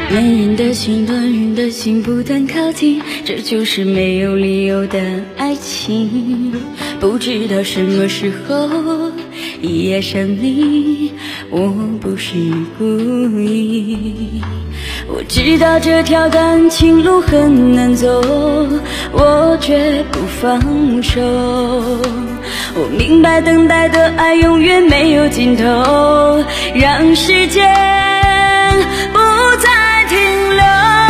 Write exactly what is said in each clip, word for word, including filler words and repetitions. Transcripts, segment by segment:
男人的心，暖人的心不断靠近，这就是没有理由的爱情。不知道什么时候一夜上你，我不是故意。我知道这条感情路很难走，我绝不放手。我明白等待的爱永远没有尽头，让时间不再停留，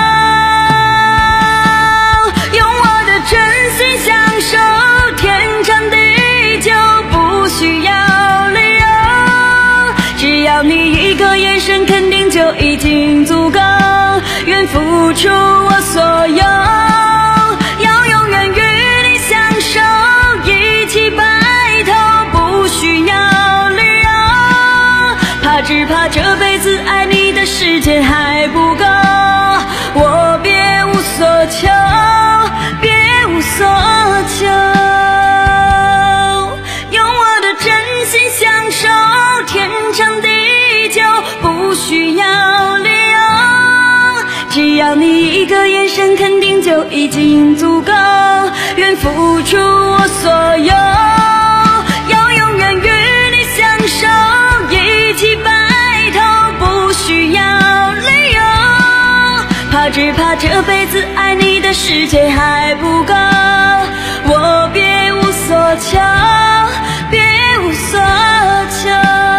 用我的真心相守，天长地久不需要理由，只要你一个眼神肯定就已经足够，愿付出我所有，要永远与你相守，一起白头不需要理由，怕只怕这辈子爱你的时间还不够，我别无所求，别无所求，用我的真心相守，天长地久不需要理由，只要你一个眼神肯定就已经足够，愿付出我所有，要永远与你相守，一起白头不需要理由，怕只怕这辈子爱你的时间还不够，我别无所求，别无所求。